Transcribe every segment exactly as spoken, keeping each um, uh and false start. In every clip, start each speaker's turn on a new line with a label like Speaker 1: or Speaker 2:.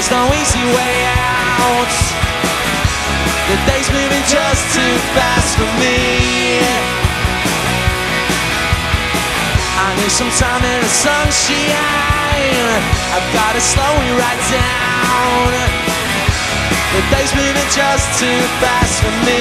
Speaker 1: there's no easy way out. The day's moving just too fast for me. I need some time in the sunshine. I've gotta slow it right down. The day's moving just too fast for me.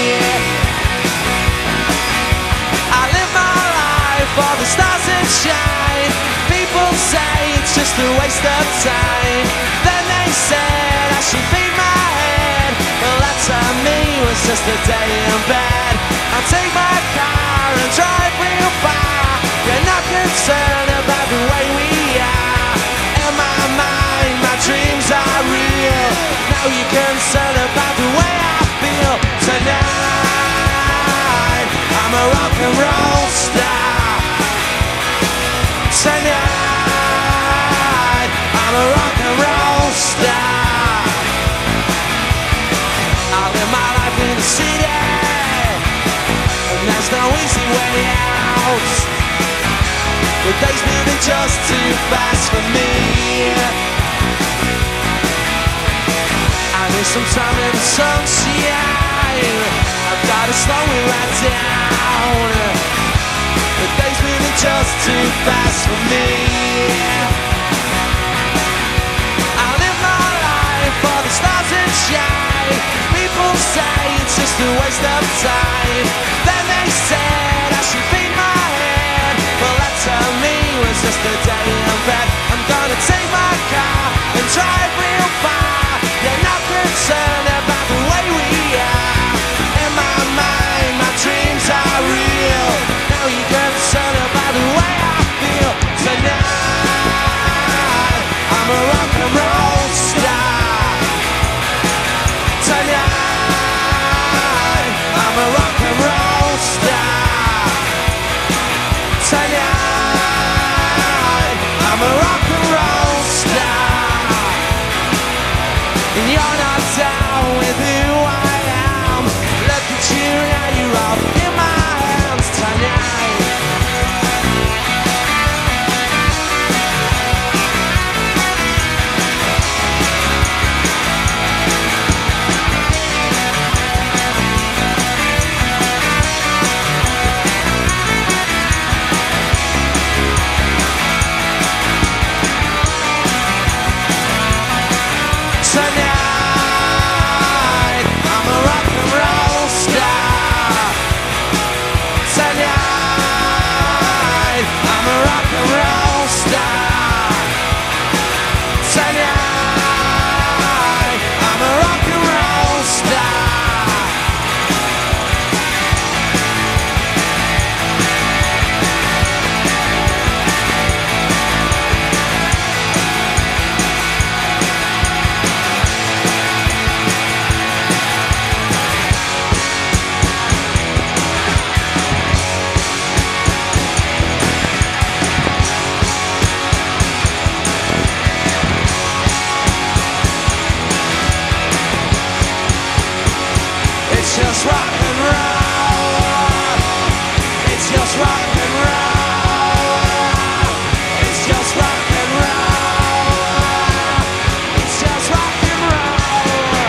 Speaker 1: I live my life for the stars that shine. People say it's just a waste of time. Then they said I should leave my head. Well, that to me was just a day in bed. I'll take my car and drive real far. We're not concerned about the way we are. In my mind, my dreams are real. Now you're concerned about the way I feel. Tonight, I'm a rock and roll star. Tonight, I'm a rock and roll star. I live my life in the city, and there's no easy way out. The day's moving just too fast for me. I need some time in the sunshine. I've gotta slow it right down. The day's moving just too fast for me. I live my life for the stars that shine. People say it's just a waste of time. Then they said I should feed my head. Well, that to me was just a day in bed. I'm gonna take my car and drive real far. You're not concerned about the way we are. In my mind, my dreams are real. Now you're concerned about the way I feel. Tonight, I'm a rock and roll star. Tonight, I'm a rock and roll star. Tonight, I'm a rock and roll star. And you're not down with who I am. Look at you now, you're off in my hands tonight. Tonight, I'm a rock and roll star. Tonight, I'm a rock and roll star. Tonight, I'm a rock and roll star. It's just rock and roll. It's just rock and roll. It's just rock and roll. It's just rock and roll.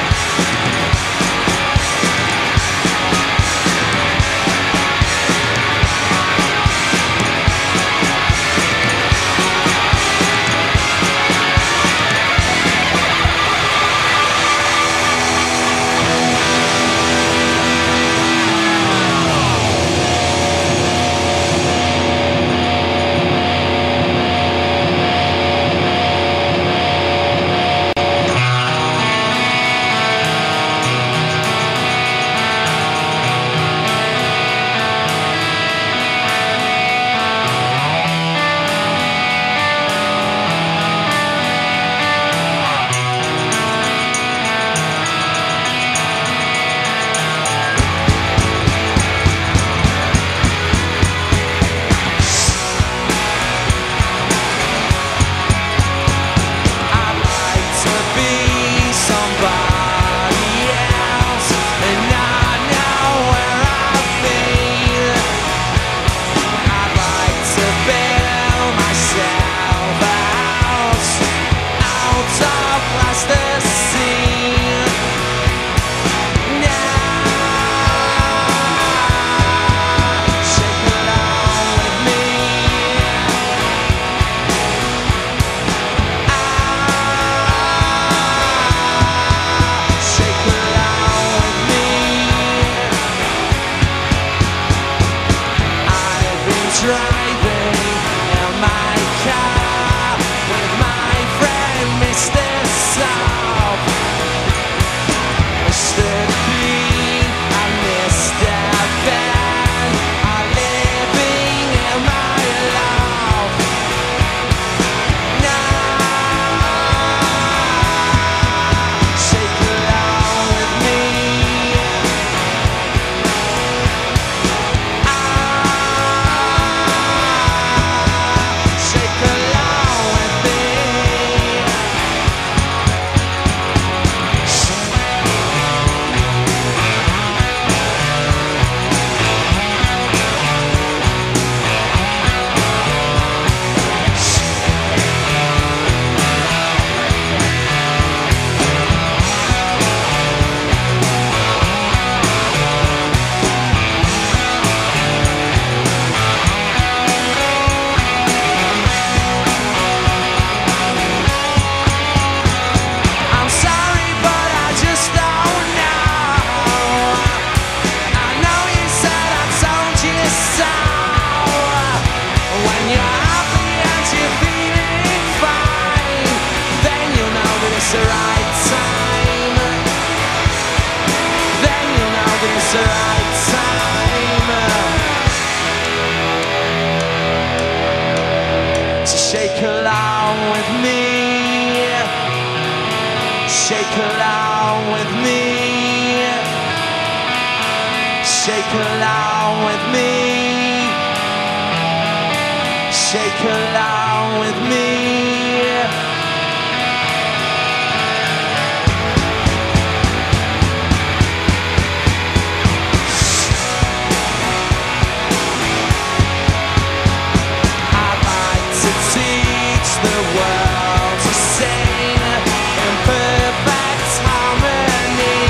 Speaker 1: along with me. Shake along with me. Shake along with me. Shake along with me. I'd like to teach the world to sing in perfect harmony.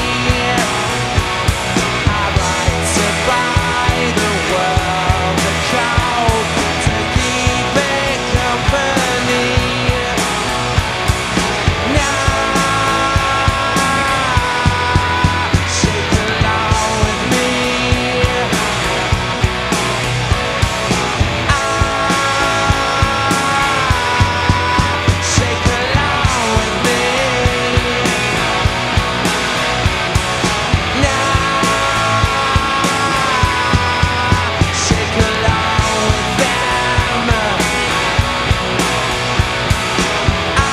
Speaker 1: I'd like to buy the world a coat to keep it company. Now, shake along with me. Ah, shake along with me. Now, shake along with them. Ah,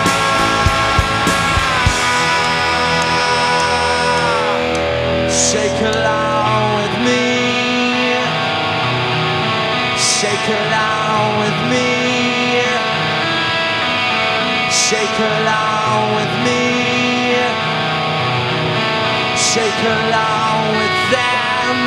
Speaker 1: shake along with me. Shake along with me. Shake along with me. Shake along with them.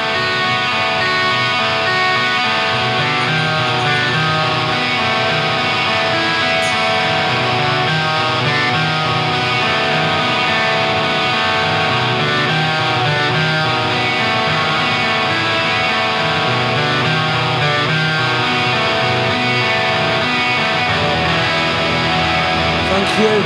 Speaker 1: Thank you.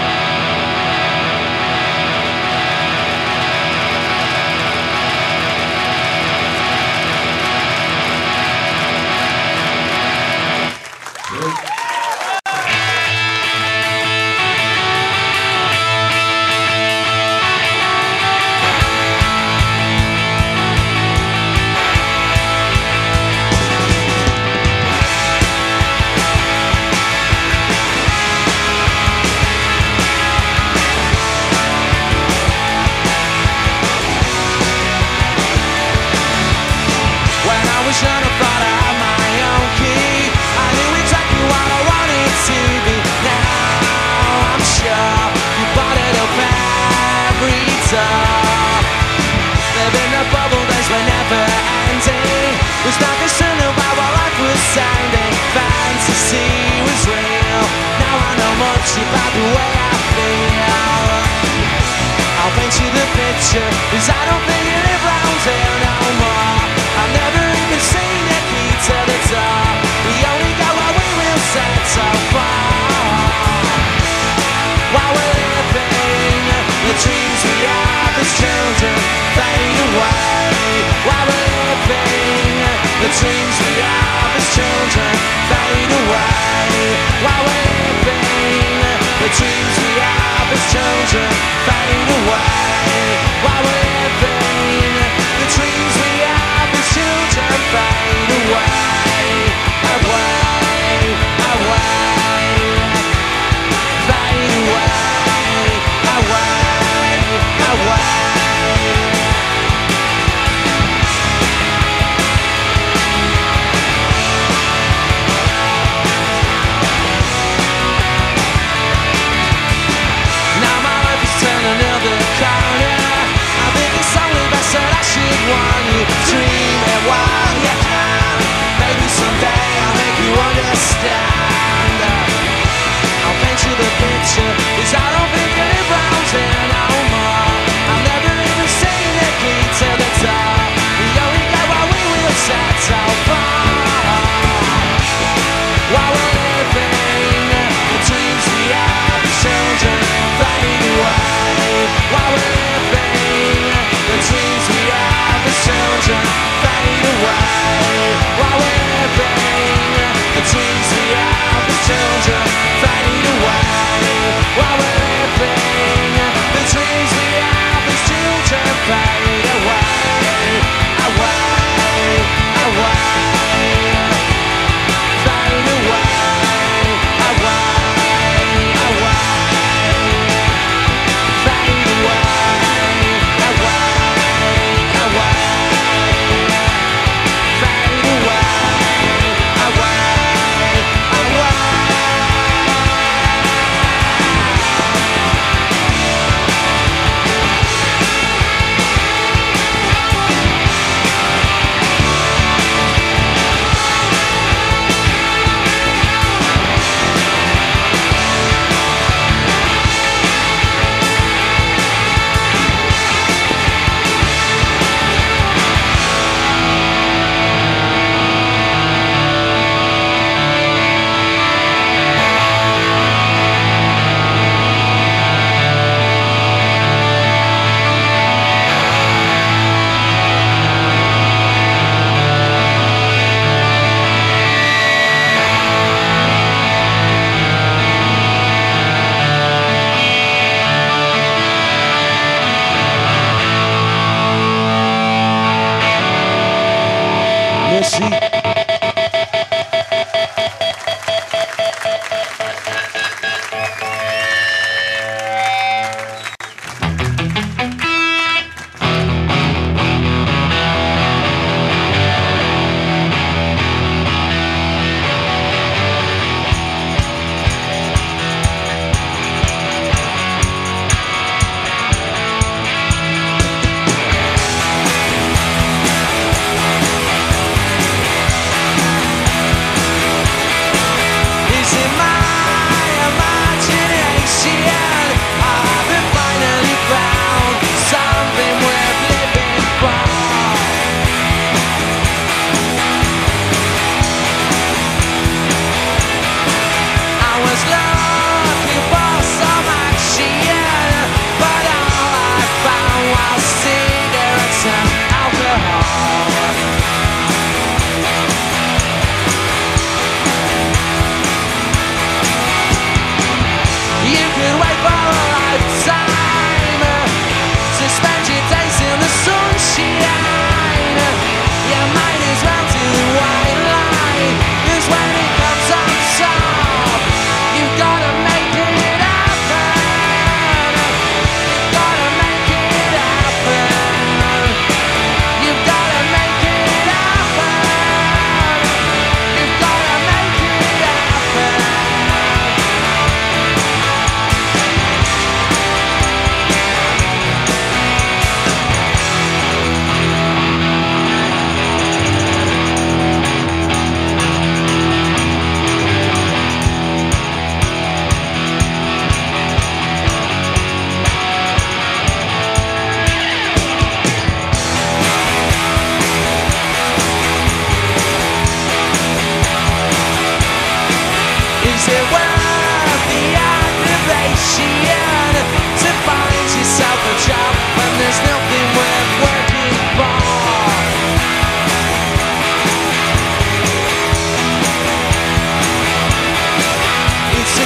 Speaker 1: When I was young, I thought I had my own key. I knew exactly what I wanted to be. Now I'm sure you bought it up every door. Living the bubble days were never ending. There's nothing certain about what life was sounding. Fantasy was real. Now I know much about the way I feel. I'll paint you the picture, 'cause I don't think you live round here no more. I've never even seen the key to the door. We only got what we will set so far. While we're living, the dreams we have as children fade away. While we're living, the dreams we have as children fade away. While we're living, the dreams we have as children fade away. While we're living, the dreams we have as children fade away, away, away, fade away, away, away. Now my life is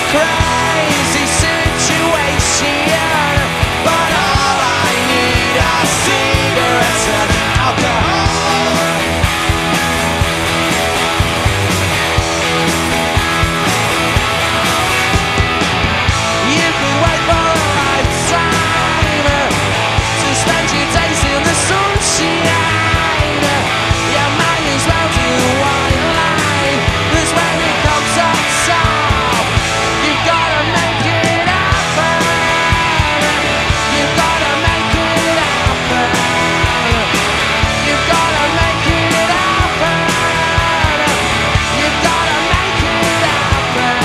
Speaker 1: crazy situation, but all I need are cigarettes and alcohol. You could wait for a lifetime to spend your days in the sunshine. Your mind is well to one line. That's when it comes up top. You've gotta make it happen. You've gotta make it happen. You've gotta make it happen. You've gotta make it happen.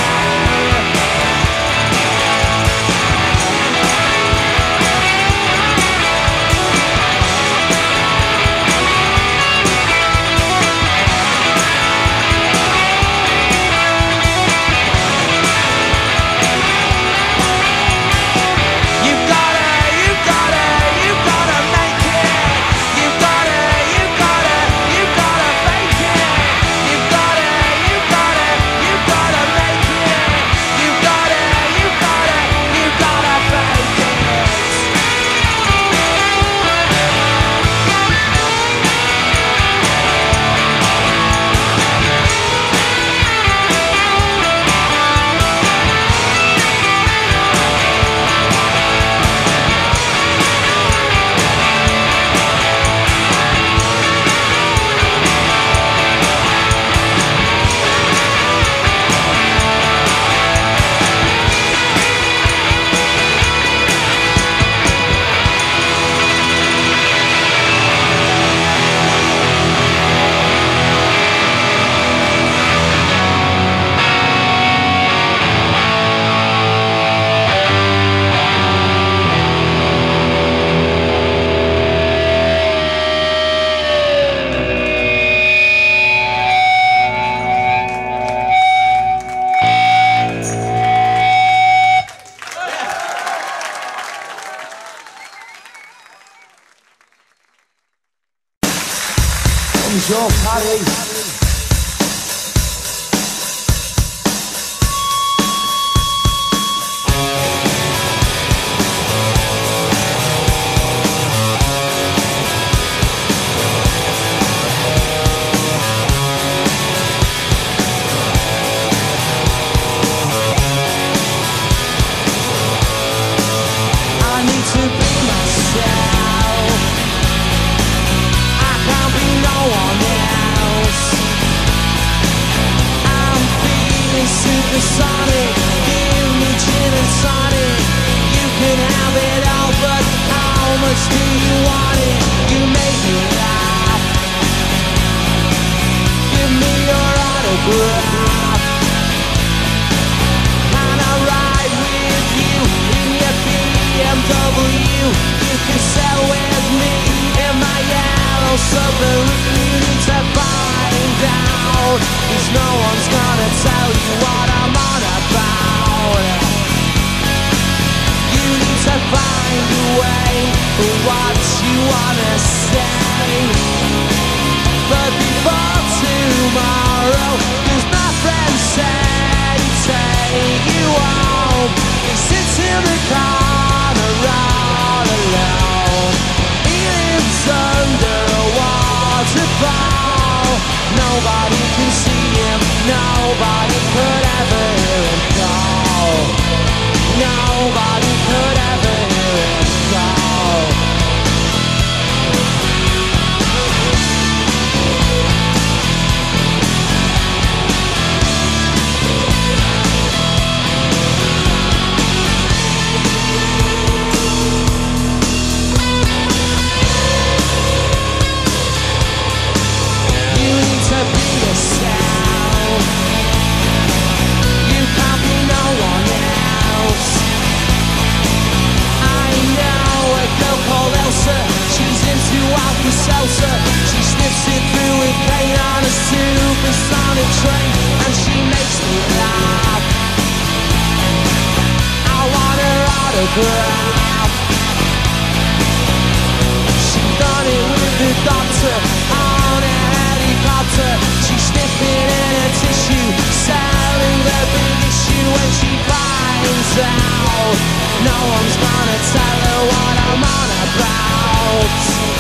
Speaker 1: You've gotta, you've gotta, you've gotta make it. You've gotta, you've gotta, you've gotta fake it. You've gotta, you've gotta, you've gotta make it. You've gotta, you've gotta, you've gotta fake it.
Speaker 2: Bonjour, Paris.
Speaker 1: I need to be myself. I can't be no one else. I'm feeling supersonic. Give me gin and tonic. You can have it all, but how much do you want it? You make me laugh. Give me your autograph. Can I ride with you in your B M W? You can sail with me in my yellow submarine. You need to find out, 'cause no one's gonna tell you what I'm on about. You need to find a way for what you wanna say. But before tomorrow, 'cause my friend said he'd take you home. He sits in the corner all alone. He lives under a waterfall. Nobody can see him. Nobody could ever hear him call. Nobody could ever hear him call. You need to be yourself. You can't be no one else. I know a girl called Elsa. She's into Alka-Seltzer. She sniffs it through with pain on a supersonic train, and she makes me laugh. I want her autograph. She done it with the doctor on a helicopter. She's sniffing in a tissue, selling the big issue when she finds No one's gonna tell her what I'm on about.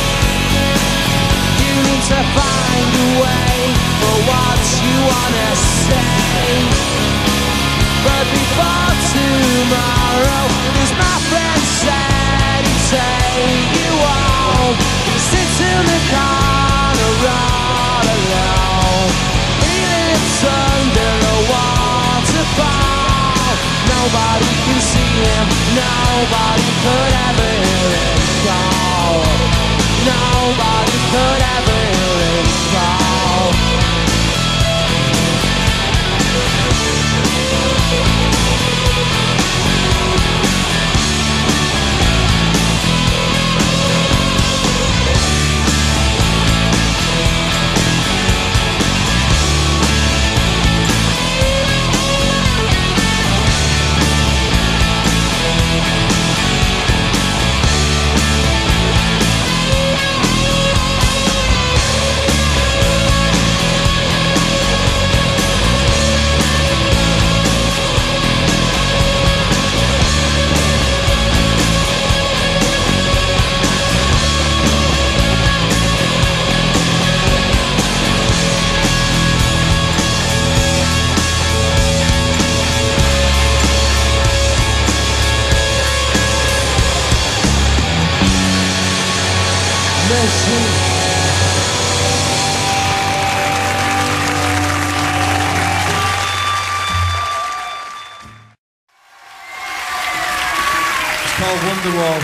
Speaker 1: You need to find a way for what you wanna say. But before tomorrow, as my friend said, he'd take you home. You sit in the corner all alone, feelings under a waterfall. Nobody can see him, nobody could ever hear him call. Nobody could ever hear him call.
Speaker 2: It's called Wonderwall.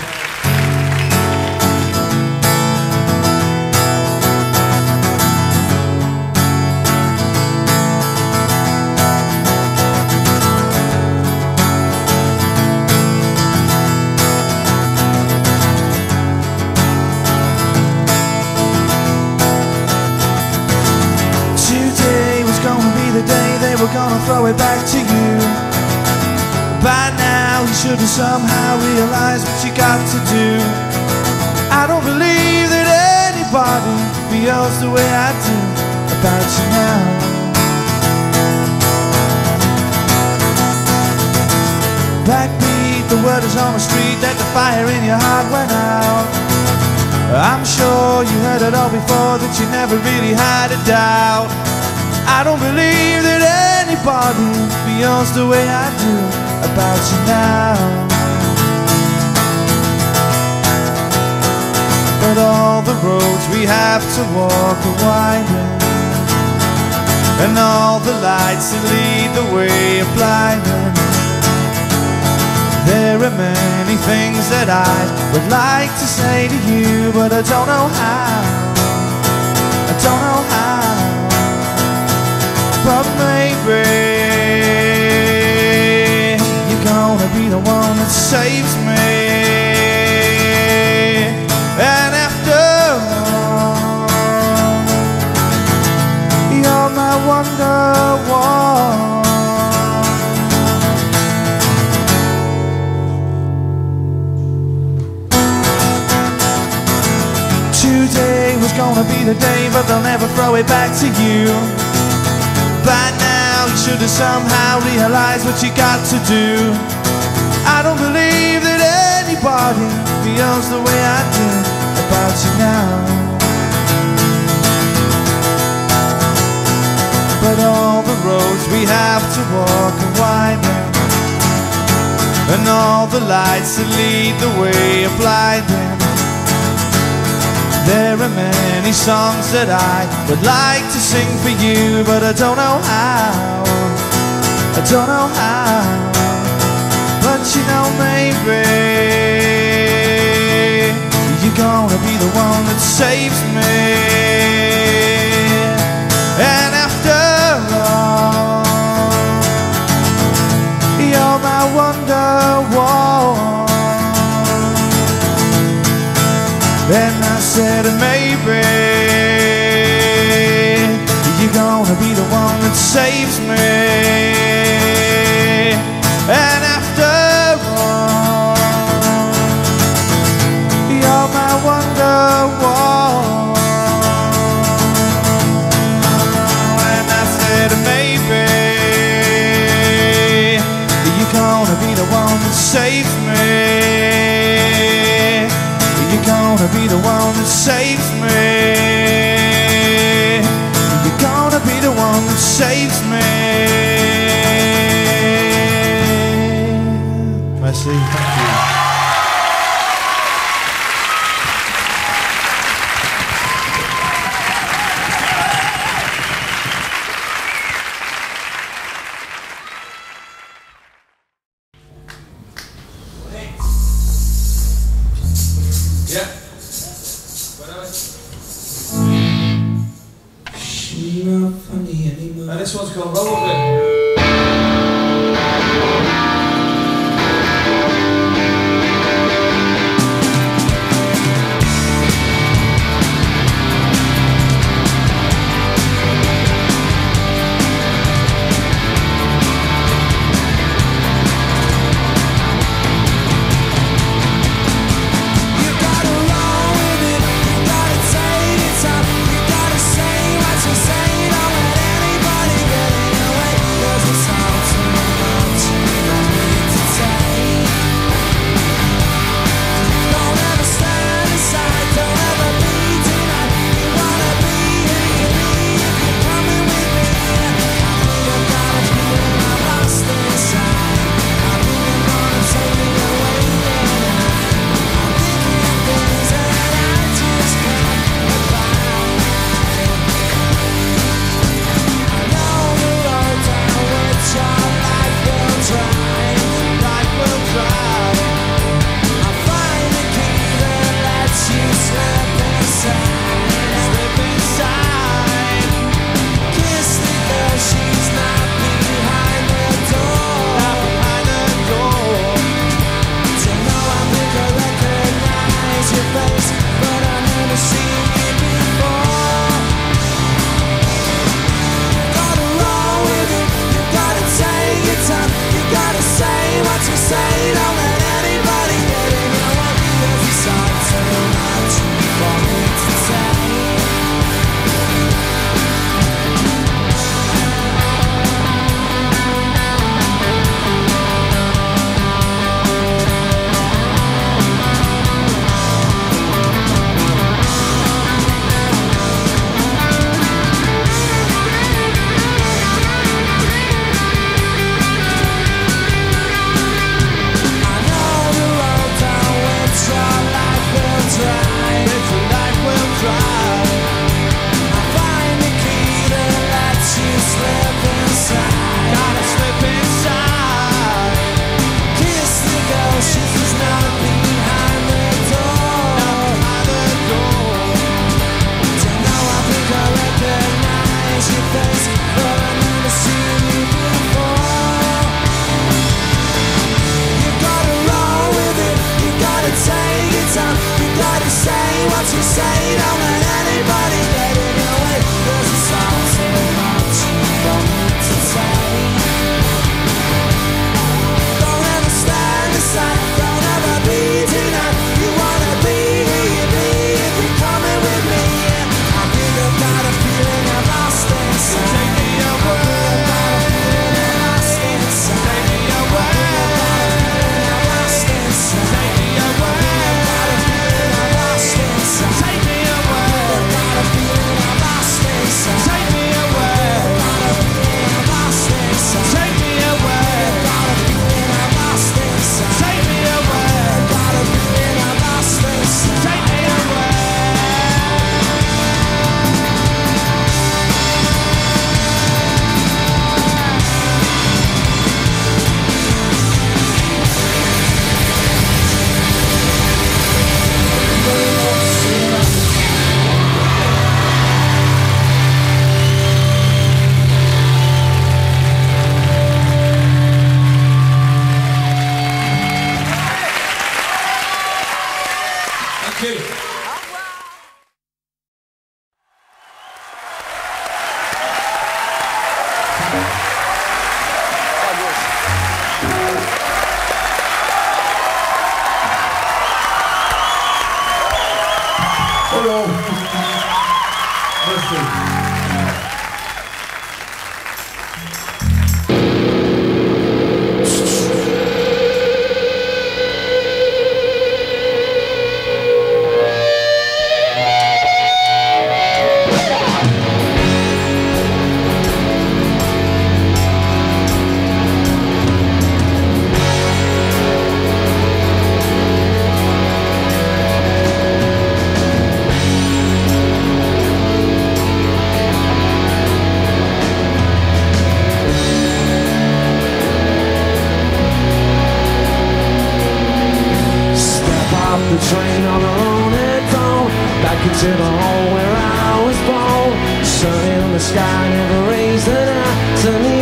Speaker 3: The day they were gonna throw it back to you. By now you should have somehow realized what you got to do. I don't believe that anybody feels the way I do about you now. Backbeat, the word is on the street that the fire in your heart went out. I'm sure you heard it all before, that you never really had a doubt. I don't believe that anybody feels the way I do about you now. But all the roads we have to walk are winding, and all the lights that lead the way are blinding. There are many things that I would like to say to you, but I don't know how. I don't know how. But maybe you're gonna be the one that saves me. And after all, you're my wonderwall. Today was gonna be the day, but they'll never throw it back to you. By now you should have somehow realized what you got to do. I don't believe that anybody feels the way I do about you now. But all the roads we have to walk are winding, and all the lights that lead the way are blinding. There are many songs that I would like to sing for you, but I don't know how. I don't know how. But you know, maybe you're gonna be the one that saves me. And after all, you're my wonderwall. And I said maybe you're gonna be the one that saves me. And after all, you're my wonderwall. And I said maybe you're gonna be the one that saves me. You're gonna be the one that saves me. You're gonna be the one that saves me. Merci, thank you.
Speaker 2: Yeah.
Speaker 1: She's not funny anymore.
Speaker 2: And this one's called Roll With It. Hello. Merci.
Speaker 1: the train on the road at dawn, back into the hole where I was born. Sun in the sky never raised an eye to me.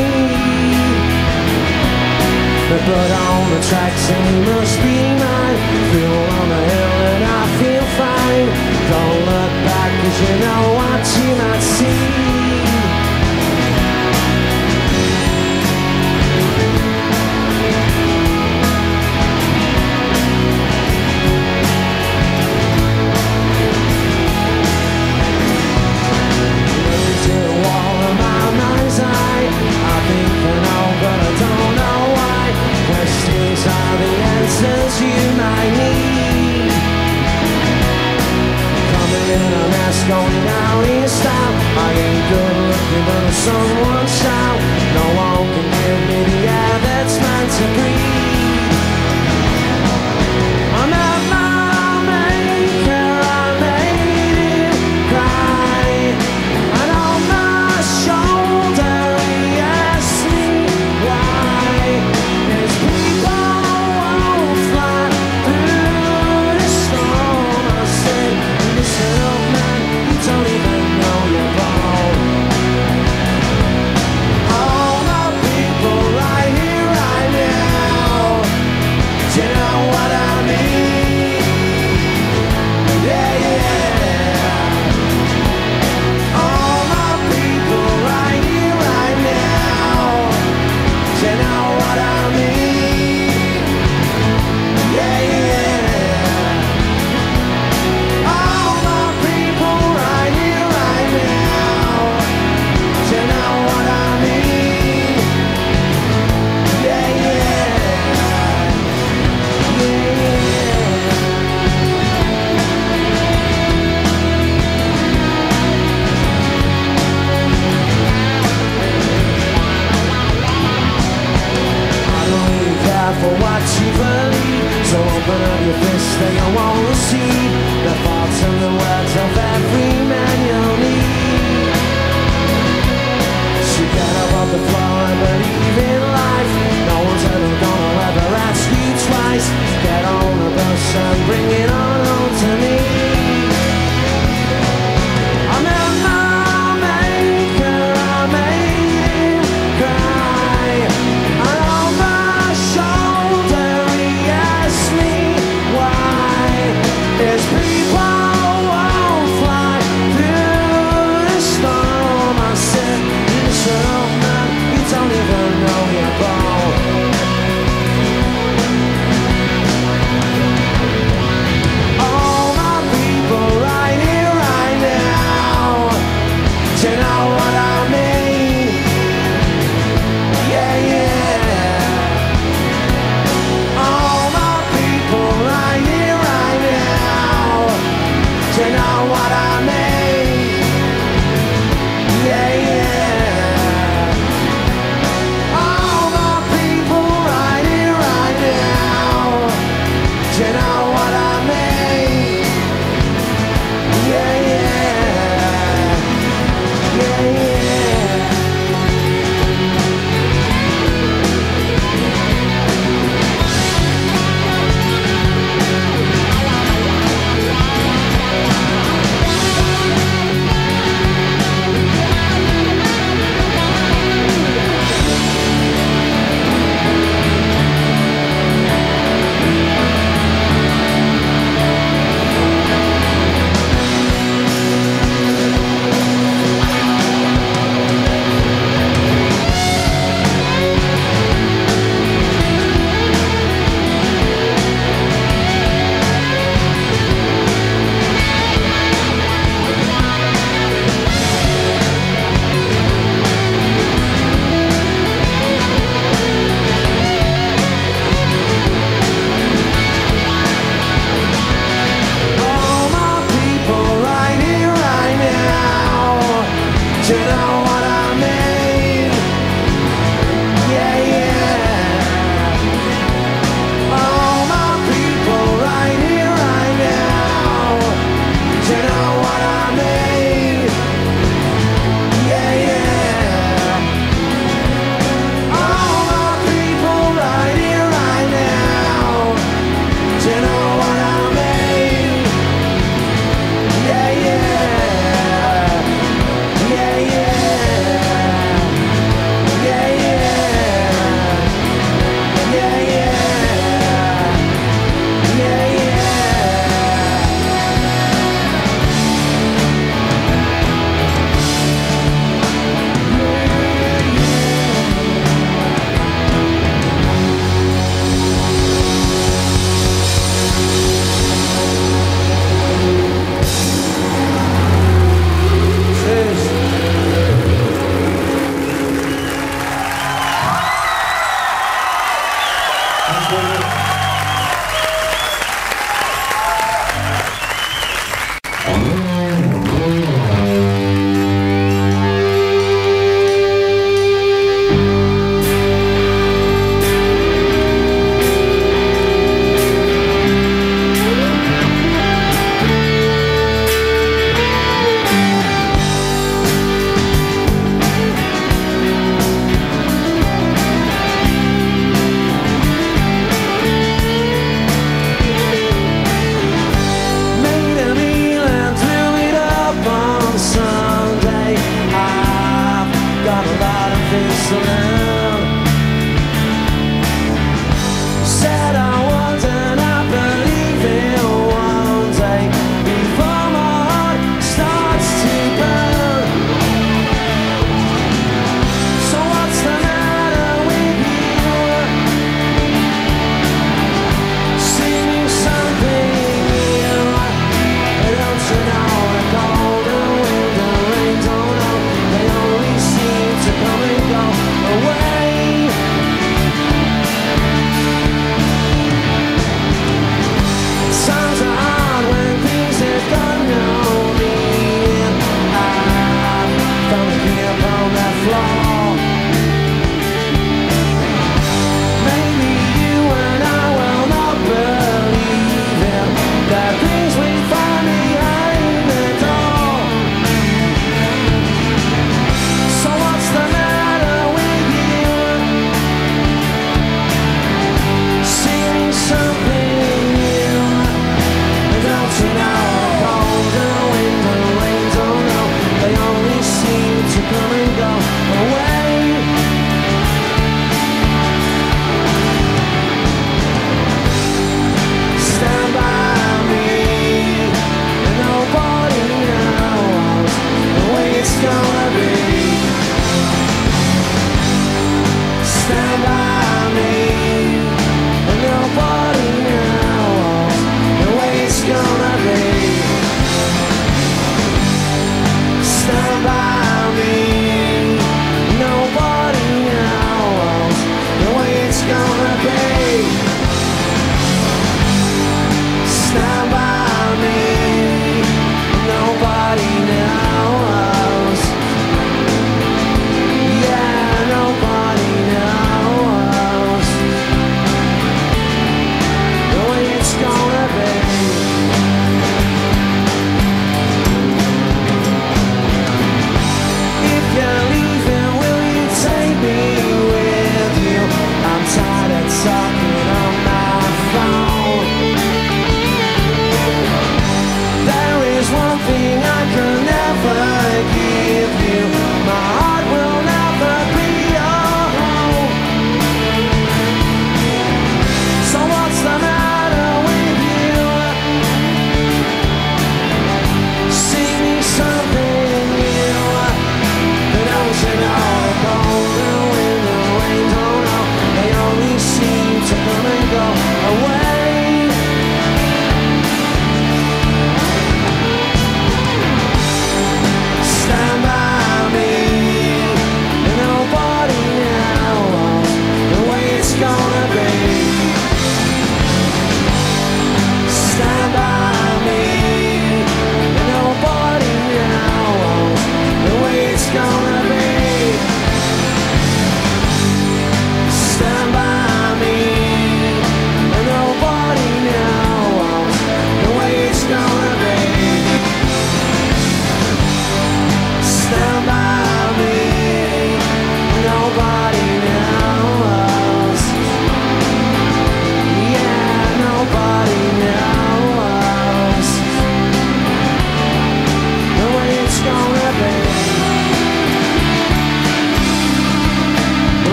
Speaker 1: The blood on the tracks and you must be mine. Feel on the hill and I feel fine. Don't look back cause you know what you might see. Going out in style, I ain't good looking but someone shout. No one can give me the air that's meant to breathe. I'm at my maker, I made him cry. And on my shoulder he asked me why. His people won't fly through the storm. I said, listen up man, don't even know you're wrong. All my people right here, right now. Do you know what I mean? Yeah, yeah. All my people right here, right now. Do you know what I mean? Yeah, yeah. All my people right here, right now. Do you know what I mean? Yeah, yeah. Yeah, yeah. I don't really care for what you believe, so open up your fist and I wanna see the thoughts and the words of every man you'll need. So get up off the floor and believe in life. No one's ever gonna ever ask you twice. Get on the bus and bring it on home to me. I'm at my maker, I made him cry. And on my shoulder he asked me why. His people won't fly through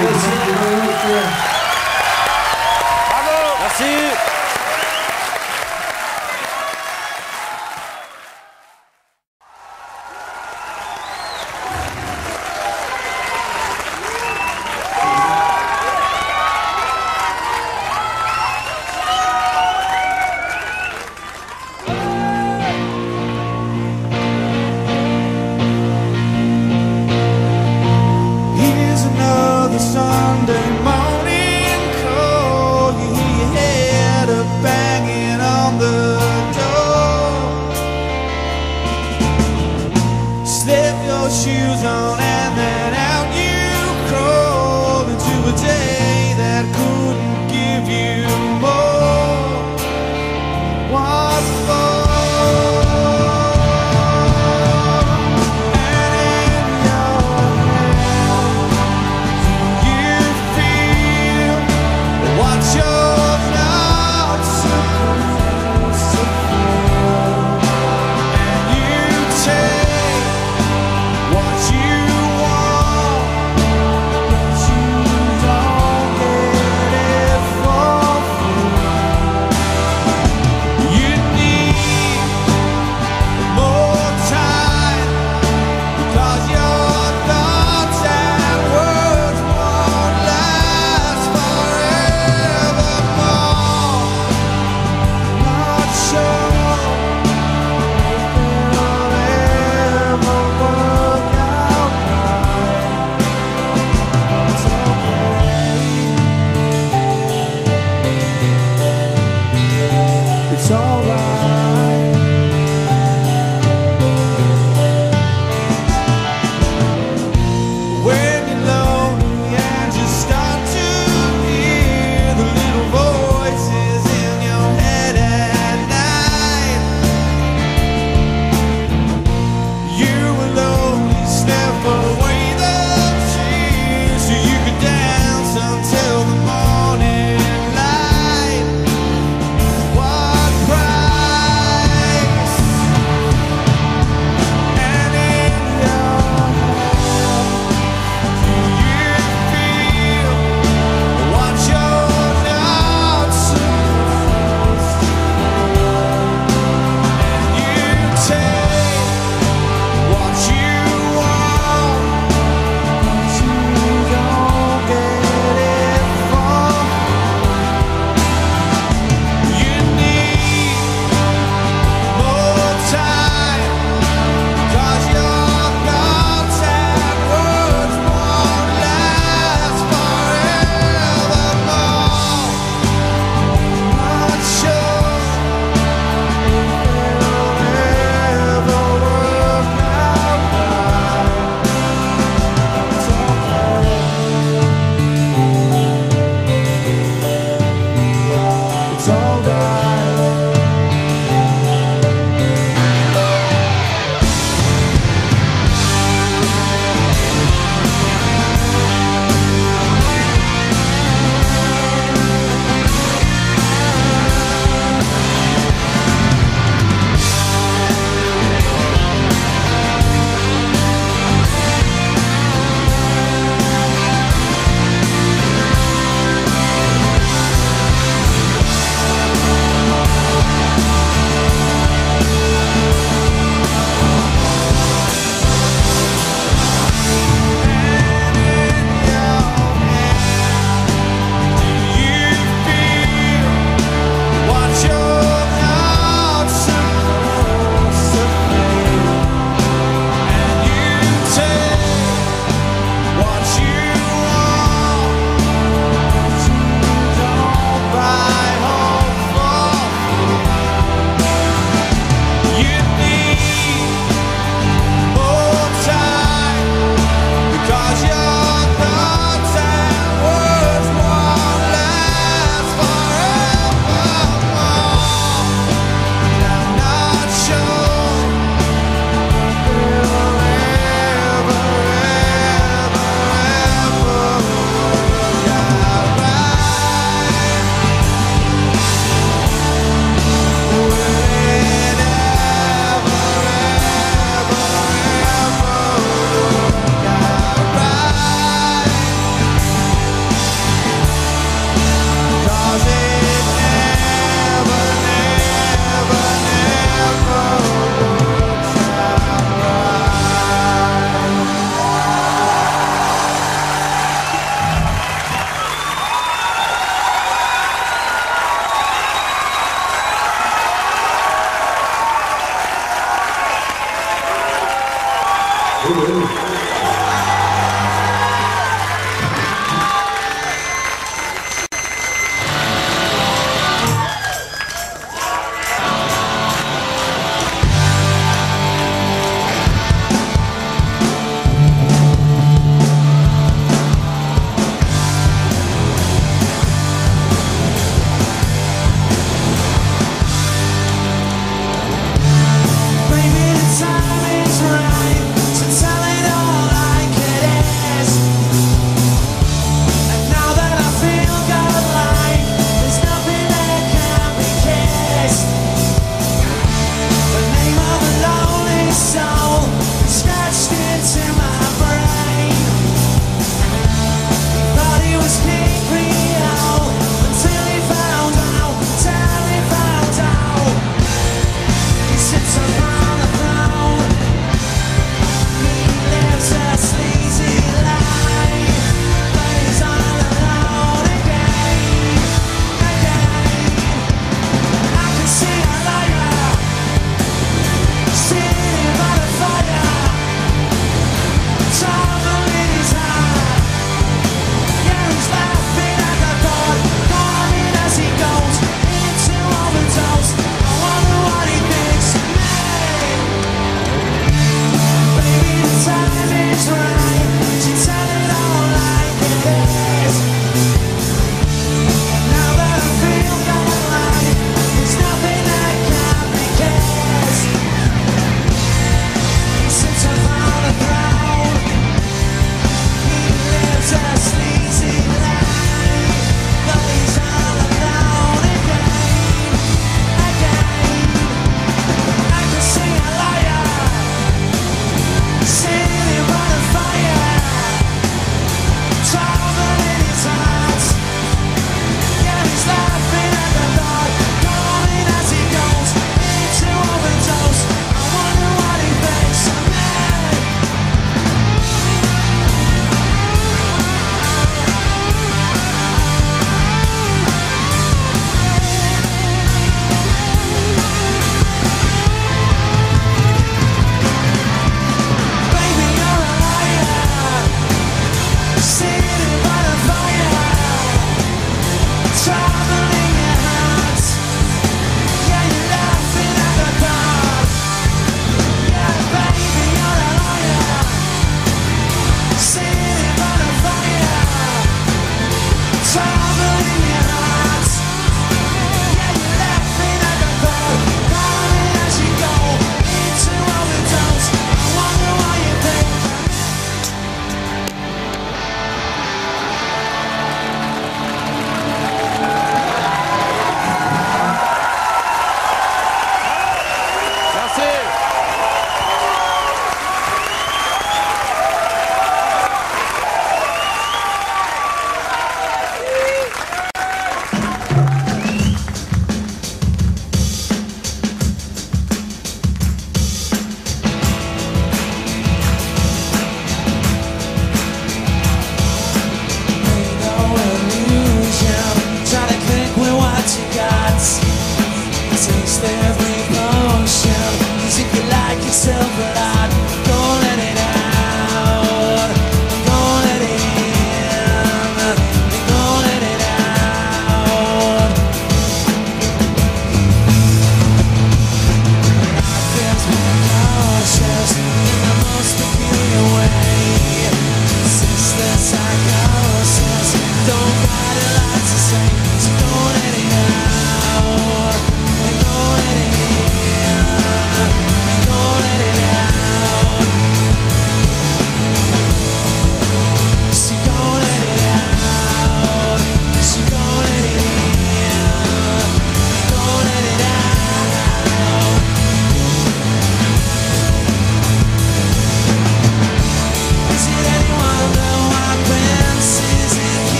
Speaker 4: Merci.
Speaker 3: Here's another Sunday morning call. You hear your head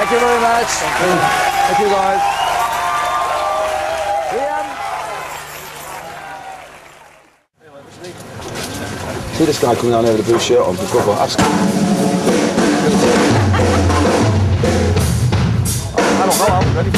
Speaker 4: Thank you very much. Thank you, Thank you guys. Ian. See this guy coming down here with a blue shirt on? Go for ask him. Hello, hello, ready?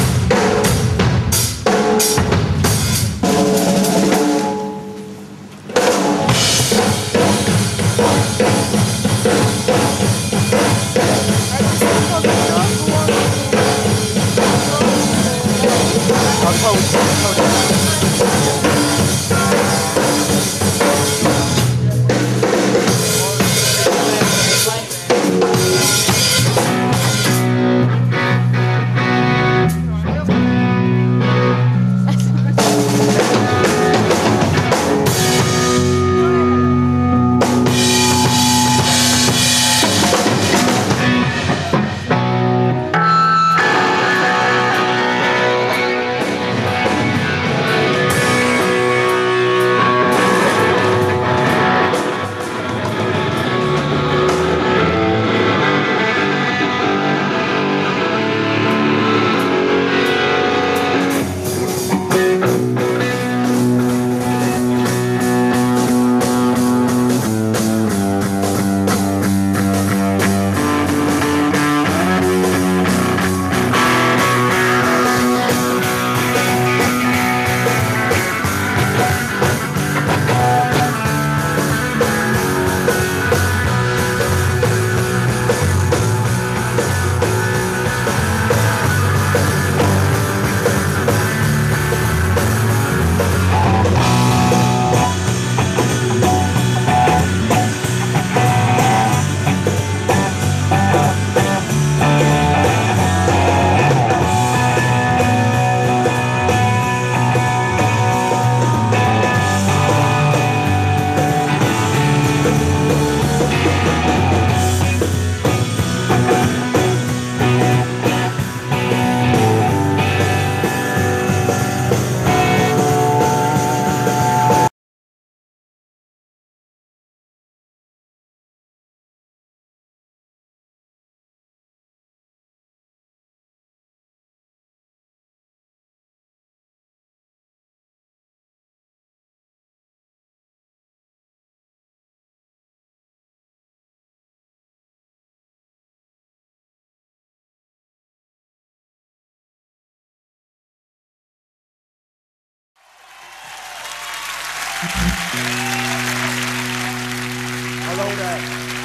Speaker 3: Hello there.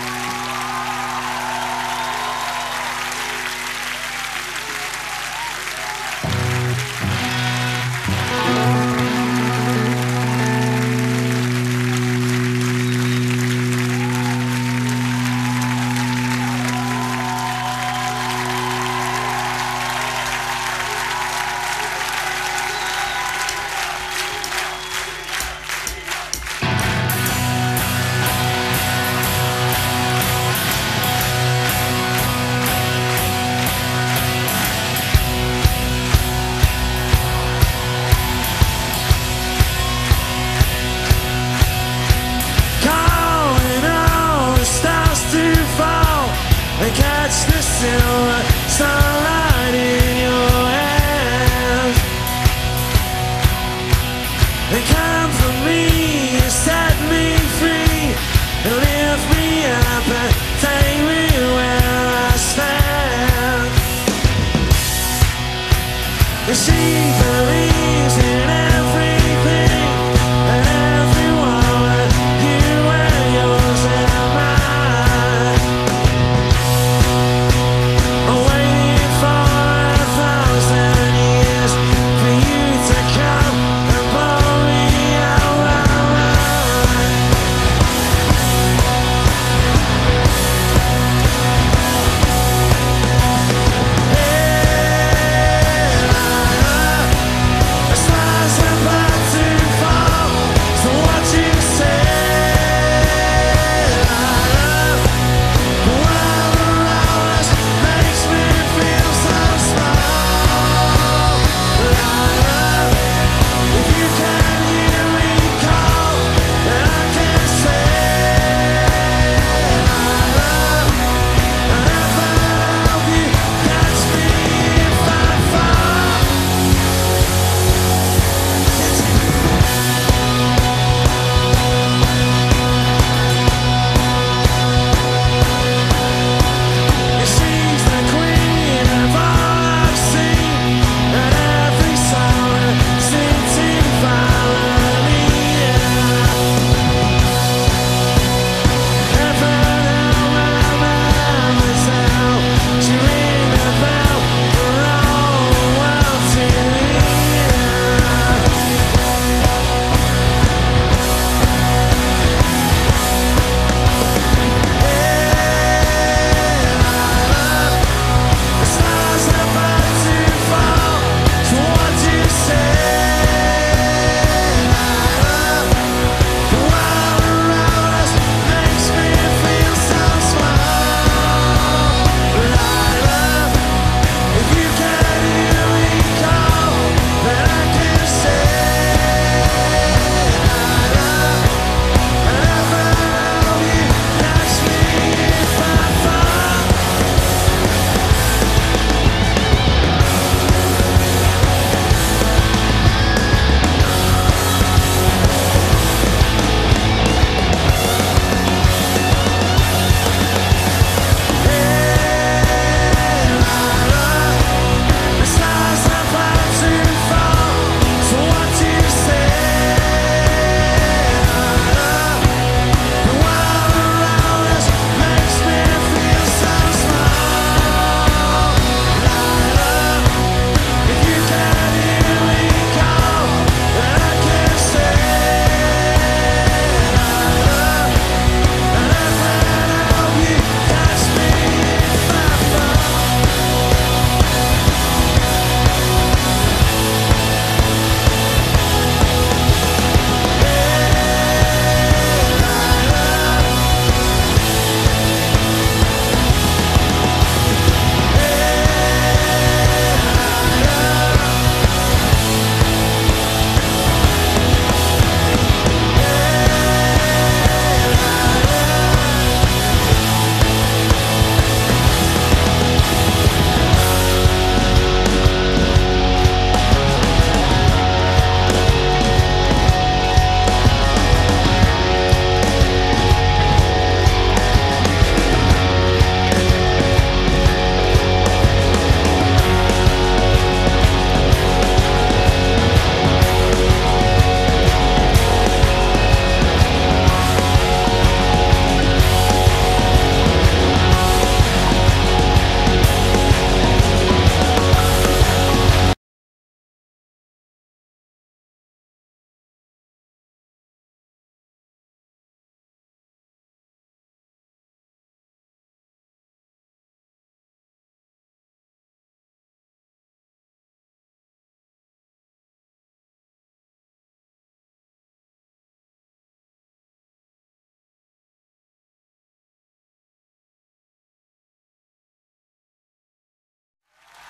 Speaker 1: Catch the silver sunlight in your hands and come for me, set me free and lift me up and take me where I stand. And she believes in everything and everyone, you and yours and mine. I'm waiting for a thousand years for you to come and blow me out my mind. Hey,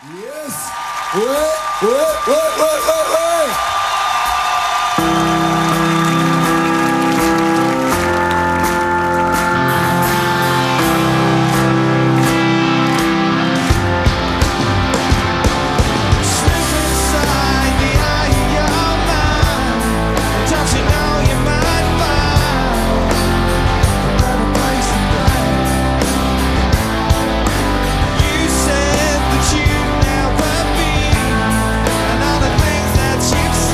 Speaker 5: Yes. Ouais, ouais, ouais, ouais, ouais, ouais.
Speaker 3: Slip inside the eye of your mind. Don't you know you might find a better place to play? You said that you'd never be, and all the things that you've said.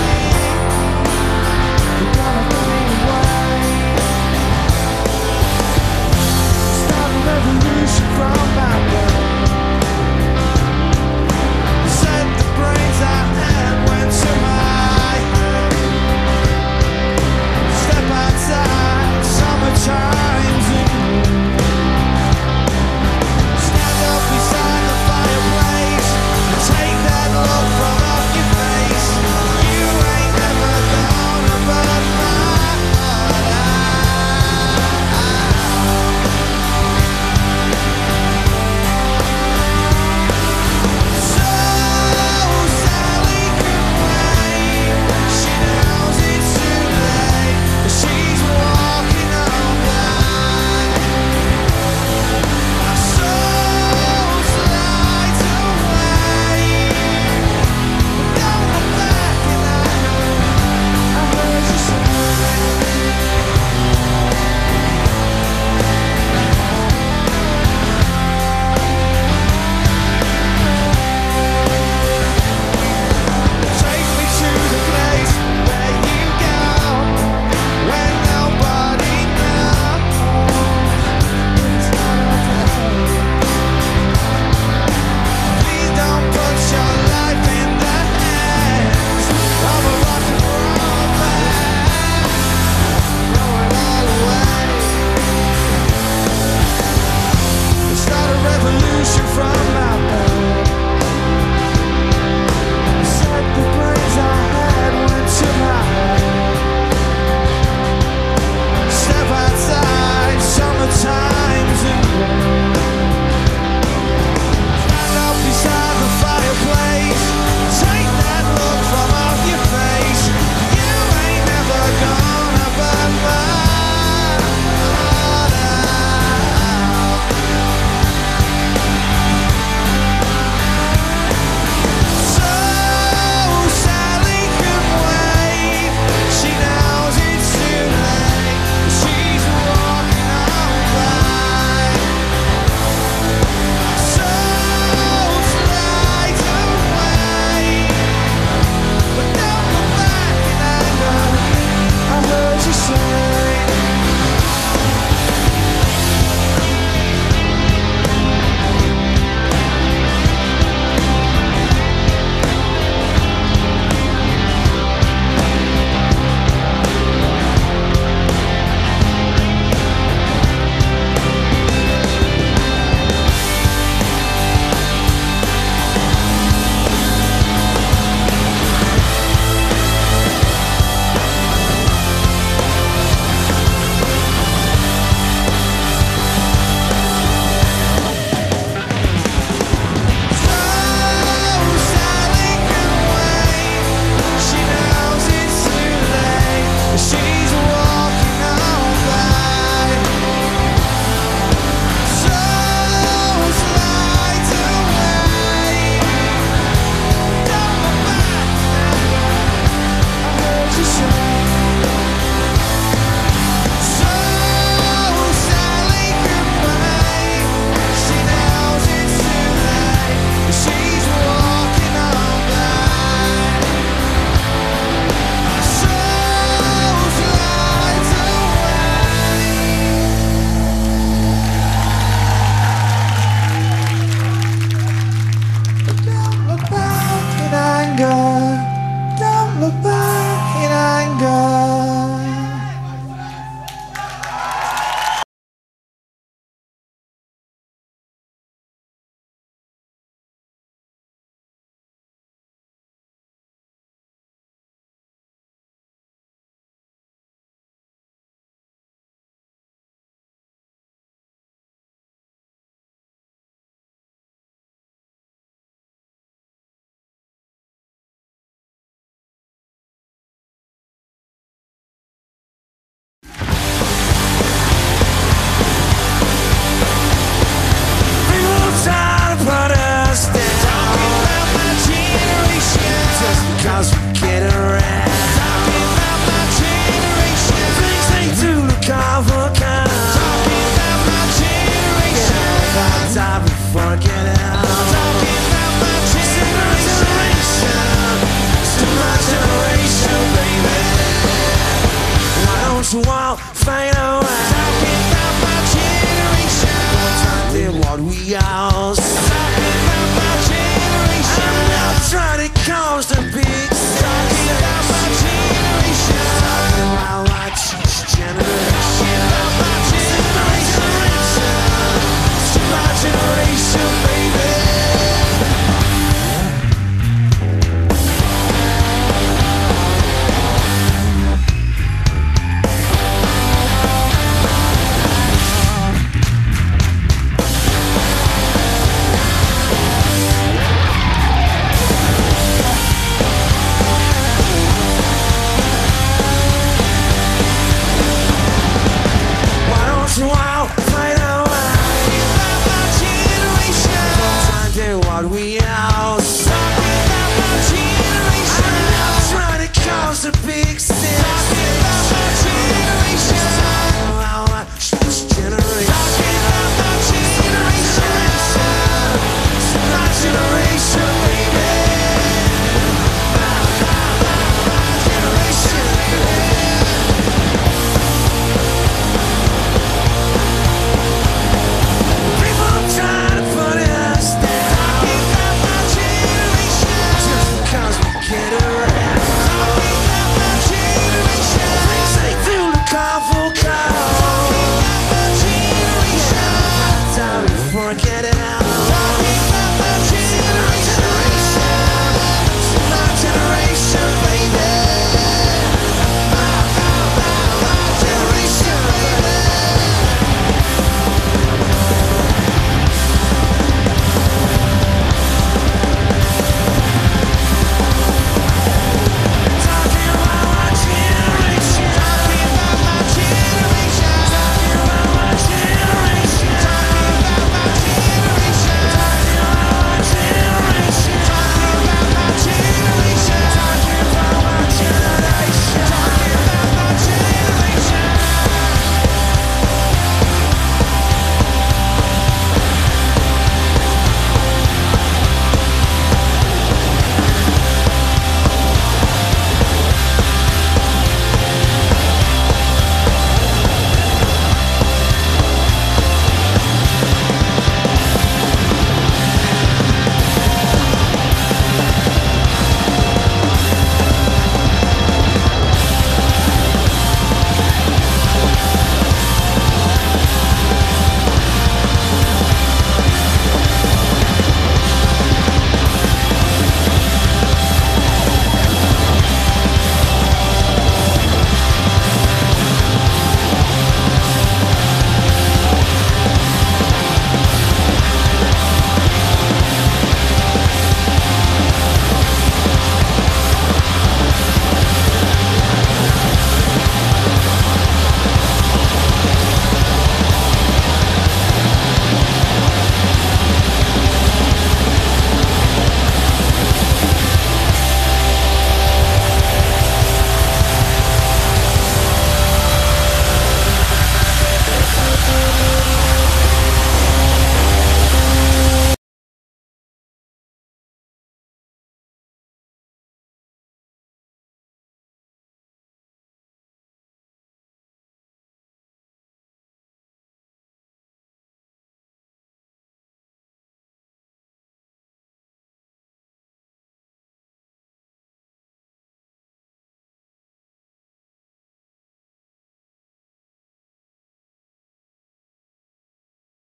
Speaker 1: hard we out. Talking about generation, I'm not trying to cause a big